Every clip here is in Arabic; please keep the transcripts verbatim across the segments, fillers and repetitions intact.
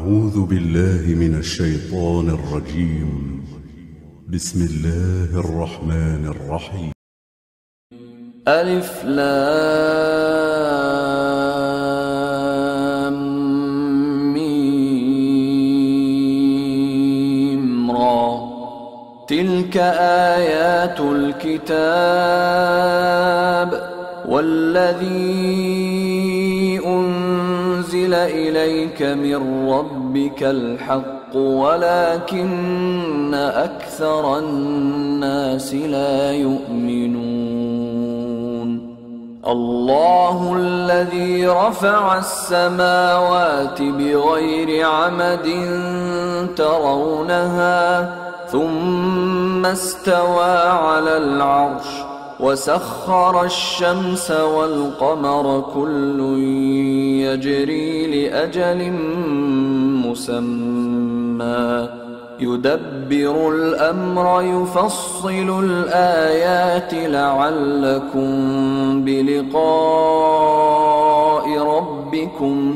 أعوذ بالله من الشيطان الرجيم. بسم الله الرحمن الرحيم. ألف لام ميم را. تلك آيات الكتاب والذي أنزل إليك من ربك الحق ولكن أكثر الناس لا يؤمنون. الله الذي رفع السماوات بغير عمد ترونها ثم استوى على العرش وسخر الشمس والقمر كل يجري لأجل مسمى يدبر الأمر يفصل الآيات لعلكم بلقاء ربكم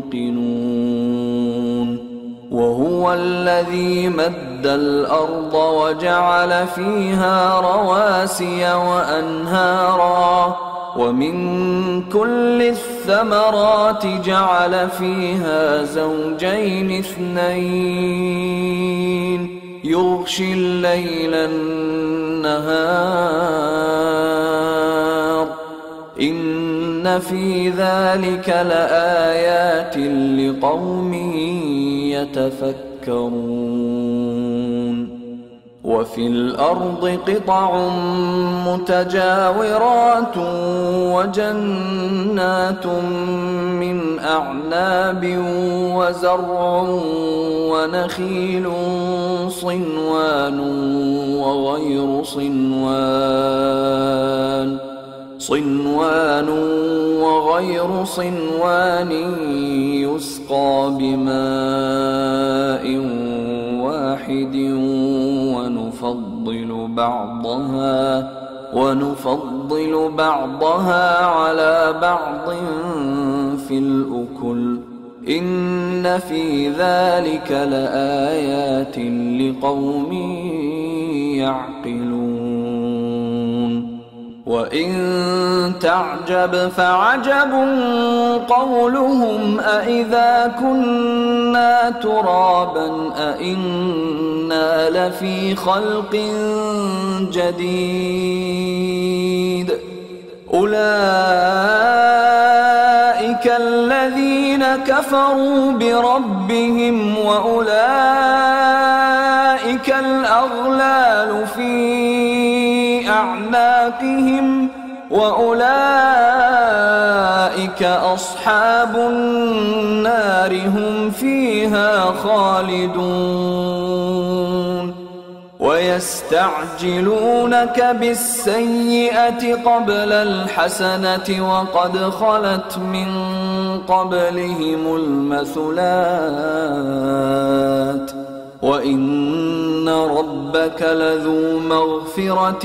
توقنون. وهو الذي مد الأرض وجعل فيها رواسي وأنهارا ومن كل الثمرات جعل فيها زوجين اثنين يغشي الليل النهار إن في ذلك لآيات لقوم يتفكرون. وفي الأرض قطع متجاورات وجنات من أعناب وزرع ونخيل صنوان وغير صنوان صنوان وغير صنوان يسقى بماء واحد ونفضل بعضها ونفضل بعضها على بعض في الأكل إن في ذلك لآيات لقوم يعقلون. وإن تعجب فعجب قولهم أإذا كنا ترابا أإنا لفي خلق جديد أولئك الذين كفروا بربهم وأولئك الأغلال في أعناقهم وأولئك أصحاب النار هم فيها خالدون. ويستعجلونك بالسيئة قبل الحسنة وقد خلت من قبلهم المثلات وإن ربك لذو مغفرة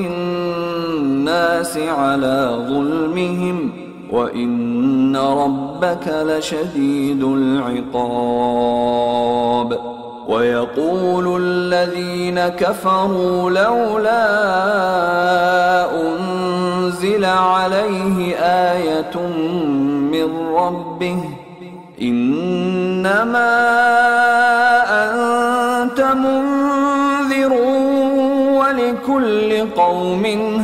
للناس على ظلمهم وإن ربك لشديد العقاب. ويقول الذين كفروا لولا أنزل عليه آية من ربه إنما أنت منذر ولكل قوم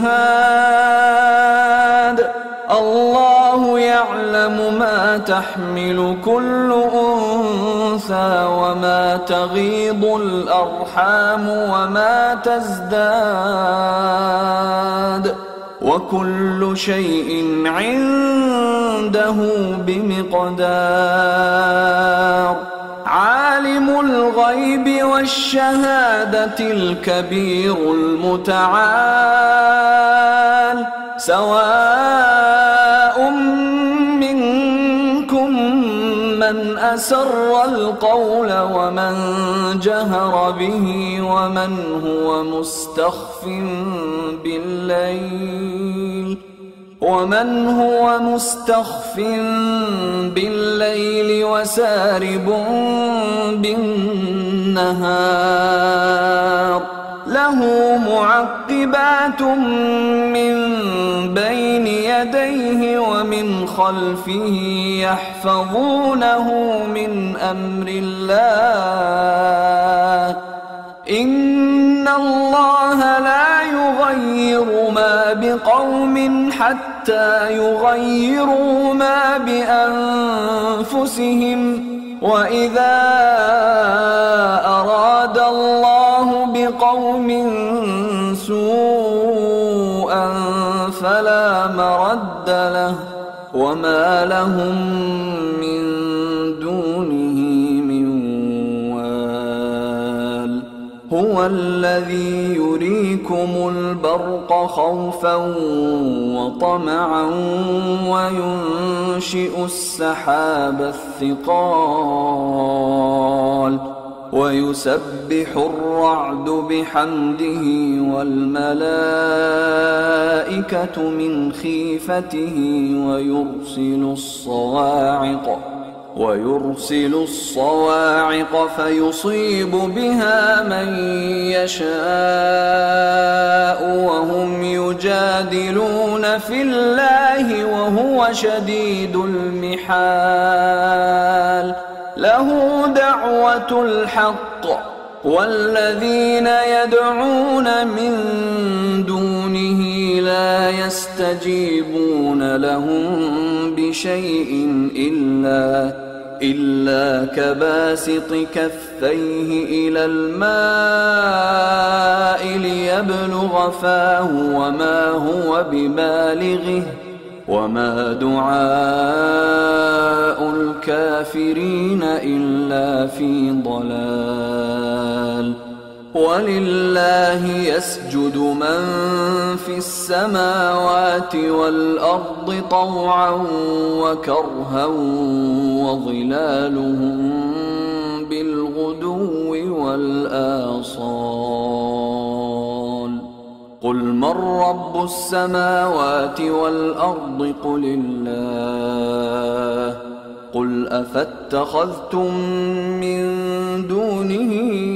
هاد الله يعلم ما تحمل كل أنثى وما تغيض الأرحام وما تزداد وكل شيء عنده بمقدار. عالم الغيب والشهادة الكبير المتعال سواء منكم من أسر القول ومن جهر به ومن هو مستخف بالليل ومن هو مستخف بالليل وسارب بالنهار له معقبات من بين يديه ومن خلفه يحفظونه من أمر الله إن الله لا يغير ما بقوم حتى يغيروا ما بأنفسهم وإذا أراد الله بقوم سوءا فلا مرد له وما لهم من دونه من وال هو الذي يريكم البرق خوفا وطمعا وينشئ السحاب الثقال ويسبح الرعد بحمده والملائكة من خيفته ويرسل الصواعق ويرسل الصواعق فيصيب بها من يشاء وهم يجادلون في الله وهو شديد المحال له دعوة الحق والذين يدعون من دونه لا يستجيبون لهم بشيء إلا إلا كباسط كفيه إلى الماء ليبلغ فاه وما هو ببالغه وما دعاء الكافرين إلا في ضلال ولله يسجد من في السماوات والأرض طوعا وكرها وظلالهم بالغدو والآصال قل من رب السماوات والأرض قل الله قل أفاتخذتم من دونه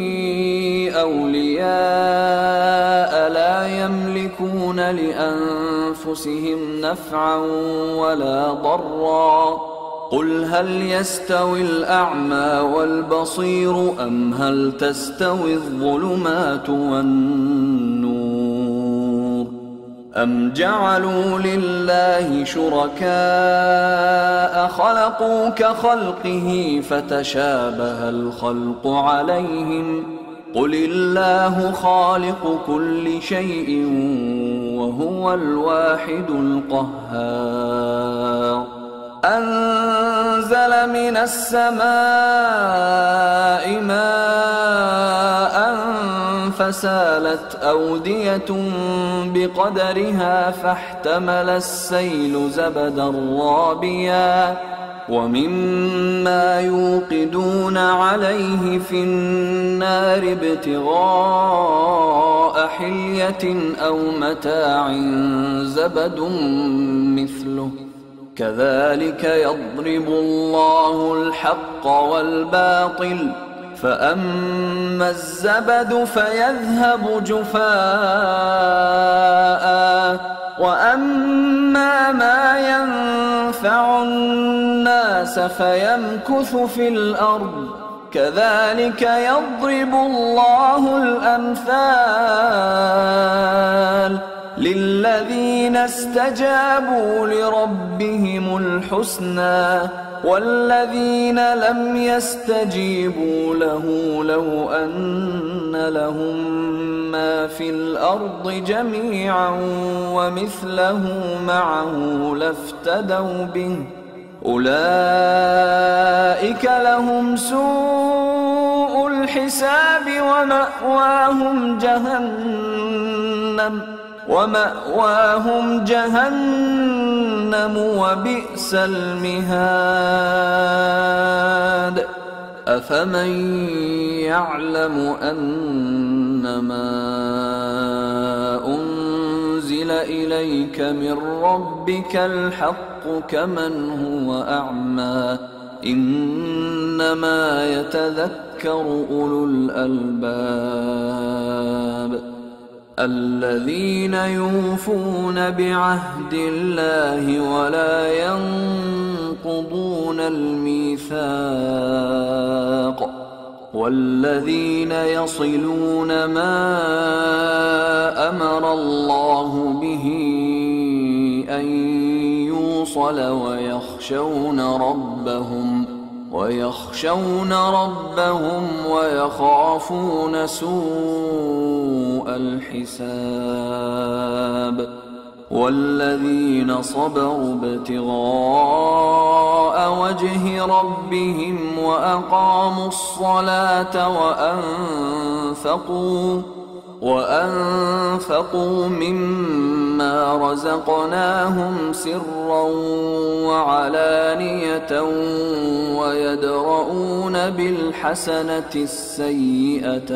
أولياء لا يملكون لأنفسهم نفعا ولا ضرا قل هل يستوي الأعمى والبصير أم هل تستوي الظلمات والنور أم جعلوا لله شركاء خلقوا كخلقه فتشابه الخلق عليهم قل الله خالق كل شيء وهو الواحد القهار أنزل من السماء ماء فسالت أودية بقدرها فاحتمل السيل زبدا رابيا ومما يوقدون عليه في النار ابتغاء حلية أو متاع زبد مثله كذلك يضرب الله الحق والباطل فأما الزبد فيذهب جفاء وأما ما ينفع الناس فيمكث في الأرض كذلك يضرب الله الأمثال للذين استجابوا لربهم الحسنى والذين لم يستجيبوا له لو أن لهم ما في الأرض جميعا ومثله معه لافتدوا به أولئك لهم سوء الحساب ومأواهم جهنم ومأواهم جهنم وبئس المهاد أفمن يعلم أنما أنزل أنزل إليك من ربك الحق كمن هو أعمى إنما يتذكر أولو الألباب الذين يوفون بعهد الله ولا ينقضون الميثاق والذين يصلون ما أمر الله به أن يوصل ويخشون ربهم ويخشون ربهم ويخافون سوء الحساب والذين صبروا ابتغاء وجه ربهم وأقاموا الصلاة وأنفقوا وأنفقوا مما رزقناهم سرا وعلانية ويدرؤون بالحسنة السيئة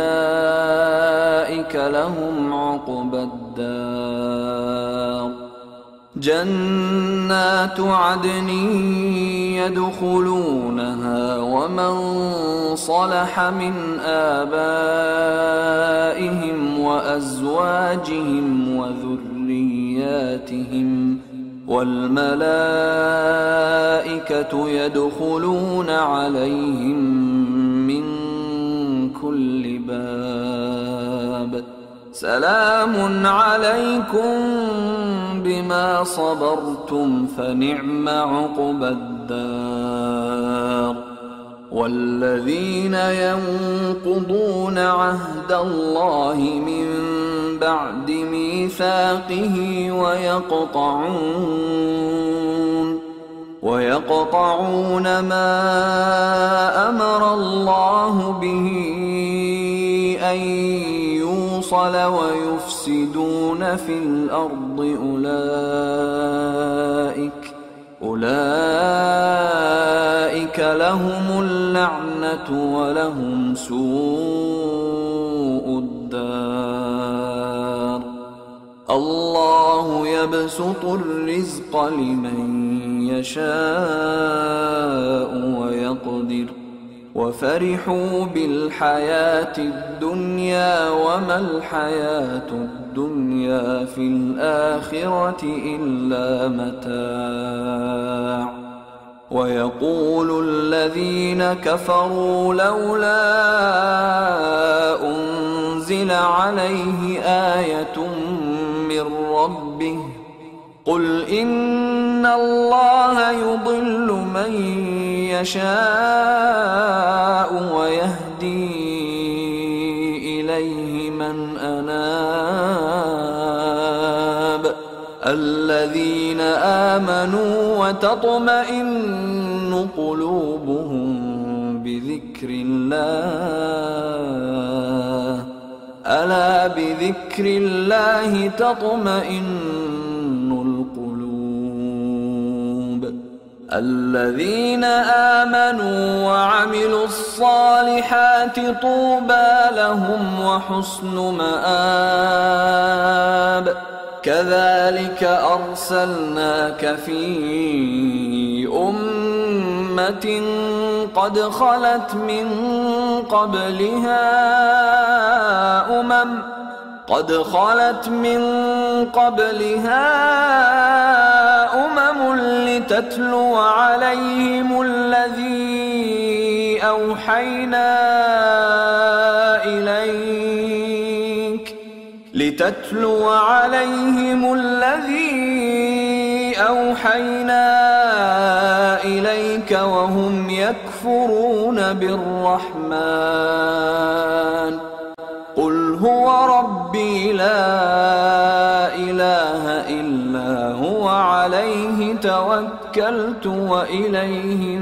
أولئك لهم عقبى الدار جنات عدن يدخلونها ومن صلح من آبائهم وأزواجهم وذرياتهم والملائكة يدخلون عليهم من كل باب سلام عليكم بما صبرتم فنعم عقبى الدار والذين ينقضون عهد الله من بعد ميثاقه ويقطعون ويقطعون ما أمر الله به أن يوصل ويفسدون في الأرض أولئك أولئك لهم اللعنة ولهم سوء الدار الله يبسط الرزق لمن يشاء ويقدر وفرحوا بالحياة الدنيا وما الحياة الدنيا في الآخرة إلا متاع ويقول الذين كفروا لولا أنزل عليه آية من ربه قل إن الله يضل من يشاء ويهدي إليه من أناب الذين آمنوا وتطمئن قلوبهم بذكر الله ألا بذكر الله تطمئن الذين آمنوا وعملوا الصالحات طوبى لهم وحسن مآب كذلك أرسلناك في أمة قد خلت من قبلها أمم قد خلت من قبلها أمم لتتلو عليهم الذي أوحينا إليك لتتلو عليهم الذي أوحينا إليك وهم يكفرون بالرحمن قل هو ربي لا إله إلا هو عليه توكلت وإليه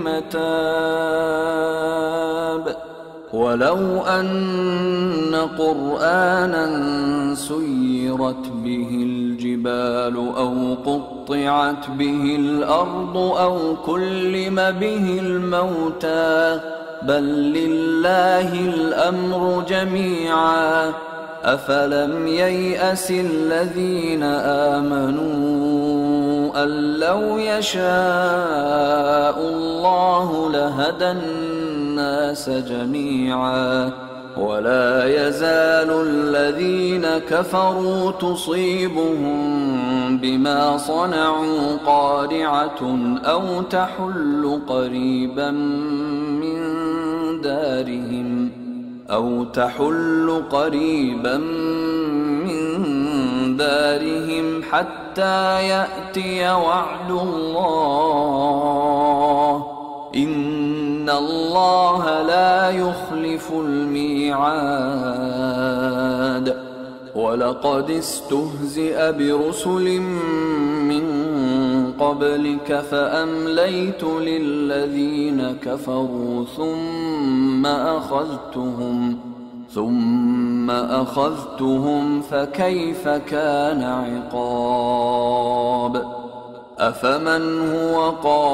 متاب ولو أن قرآنا سيرت به الجبال أو قطعت به الأرض أو كلم به الموتى بل لله الأمر جميعا أفلم ييأس الذين آمنوا أن لو يشاء الله لهدى الناس جميعا ولا يزال الذين كفروا تصيبهم بما صنعوا قارعة أو تحل قريبا من دارهم أو تحل قريبا من دارهم حتى يأتي وعد الله إن الله لا يخلف الميعاد ولقد استهزئ برسل من قبلك فأمليت للذين كفروا ثم أخذتهم ثم أخذتهم فكيف كان عقاب أفمن هو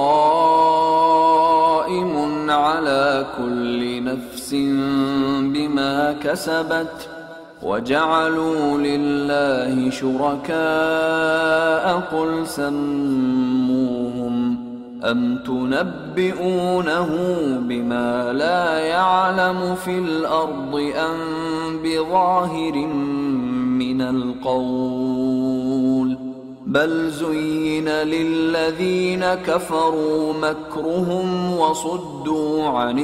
قائم على كل نفس بما كسبت وجعلوا لله شركاء قل سموهم أم تنبئونه بما لا يعلم في الأرض أم بظاهر من القول بل زين للذين كفروا مكرهم وصدوا عن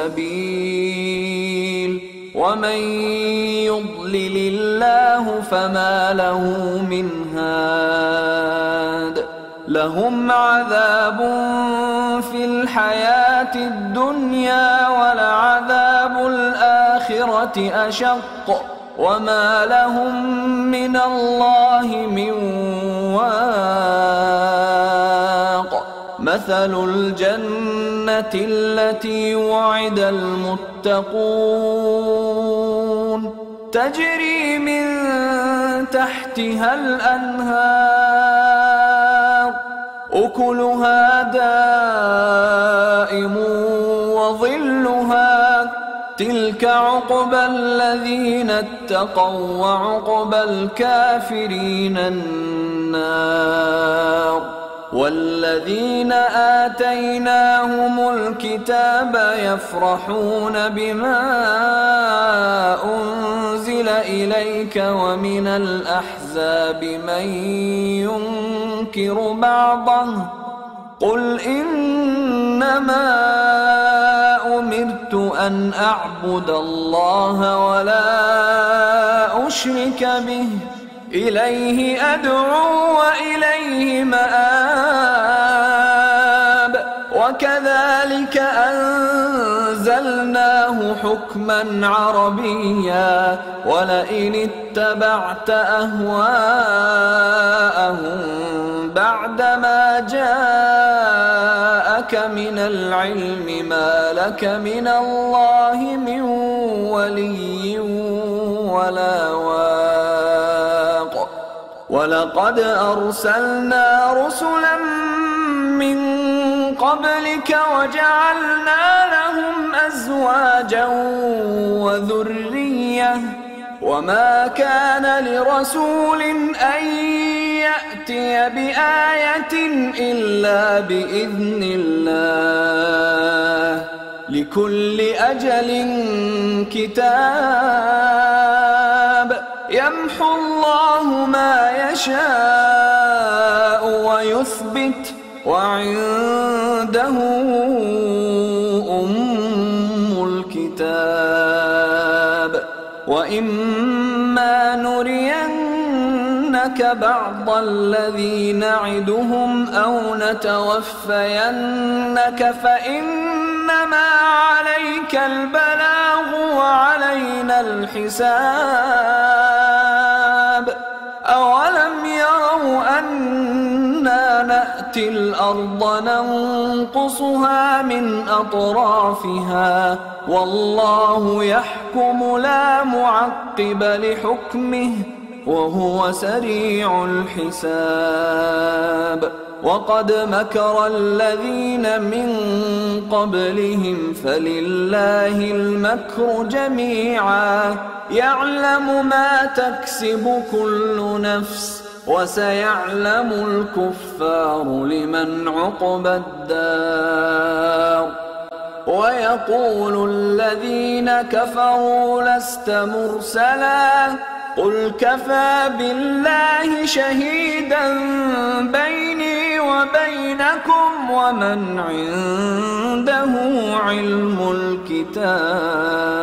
السبيل ومن يضلل الله فما له من هاد لهم عذاب في الحياة الدنيا ولعذاب الآخرة أشق وما لهم من الله من واق مثل الجنة التي وعد المتقون تجري من تحتها الأنهار أكلها دائم وظلها تلك عقبى الذين اتقوا وعقبى الكافرين النار والذين آتيناهم الكتاب يفرحون بما أنزل إليك ومن الأحزاب من ينكر بعضه قل إنما أمرت أن أعبد الله ولا أشرك به إليه أدعو وإليه مآب وكذلك أنزلناه حكما عربيا ولئن اتبعت أهواءهم بعدما جاءك من العلم ما لك من الله من ولي ولا واق ولقد أرسلنا رسلا من قبلك وجعلنا لهم أزواجا وذرية وما كان لرسول أن يأتي بآية إلا بإذن الله لكل أجل كتاب يمحو الله ما يشاء ويثبت وعنده أم الكتاب وإما نرينك بعض الذي نعدهم أو نتوفينك فإنما عليك البلاغ وعلينا الحساب أولم يروا أنا نأتي الأرض ننقصها من أطرافها والله يحكم لا معقب لحكمه وهو سريع الحساب وقد مكر الذين من قبلهم فلله المكر جميعا يعلم ما تكسب كل نفس وسيعلم الكفار لمن عقبى الدار ويقول الذين كفروا لست مرسلا قل كفى بالله شهيدا بيني وبينكم ومن عنده علم الكتاب